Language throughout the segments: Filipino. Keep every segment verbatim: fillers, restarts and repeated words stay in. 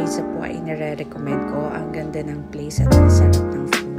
isa po ay nire-recommend ko. Ang ganda ng place at ang sarap ng food.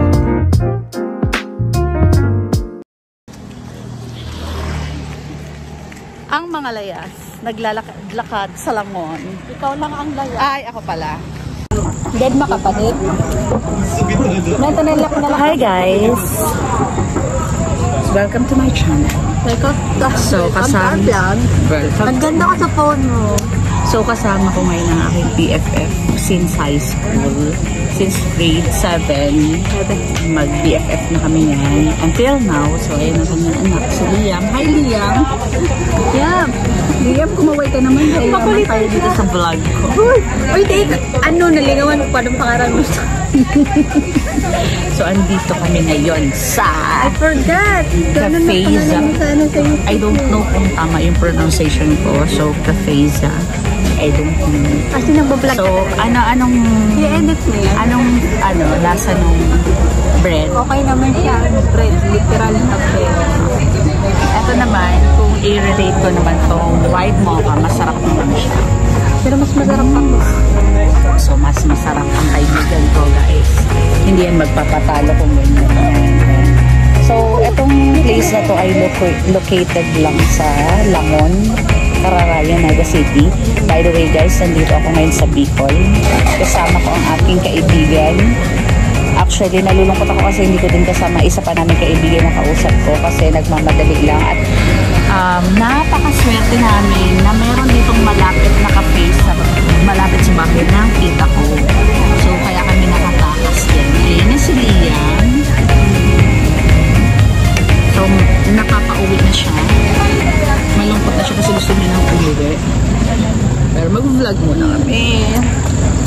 Ang mga layas, naglalakad sa langon. Ikaw lang ang layas. Ay, ako pala. Dead makapalit. Natanalak na lang. Hi guys! Welcome to my channel. So, kasama... Welcome. Ang ganda ka sa phone mo. So, kasama ko ngayon ang aking B F F since high school. Since grade seven. Mag-B F F na kami yan. Until now. So, ayun ang kanyang anak. Si Liam. Hi, Liam! Yeah. Liam, kumaway ka naman. Ay, naman tayo dito sa vlog ko. Uy, uy, Dave, ano, nalingawan mo pa ng pangalan mo. So, andito kami ngayon sa... I forgot. Cafeza. I don't know kung tama yung pronunciation ko. So, Cafeza. I don't know. Kasi nagbablog So, ano, anong... I-edit mo yan. Anong, ano, lasa nung bread? Okay naman siya. Bread, literal na bread. Ito naman, kung i-relate ko naman tong white mocha, masarap naman siya. Pero mas masarap ako. So, mas masarap ang kaibigan ko, guys. Hindi yan magpapatalo kung ganyan. So, itong place na to ay loca- located lang sa Langon, Cararaya, Naga City. By the way, guys, nandito ako ngayon sa Bicol. Kasama ko ang aking kaibigan. Actually, nalulungkot ako kasi hindi ko din kasama isa pa namin kaibigan na kausap ko kasi nagmamadali lang. At um, napakaswerte namin na meron ditong malapit na cafe sa malapit sa bahay ng tita ko. So, kaya kami nakatakas din. Ayan na si Liam. So, nakapauwi na siya. Malungkot na siya kasi gusto niya nang umuwi. Pero mag-vlog muna kami.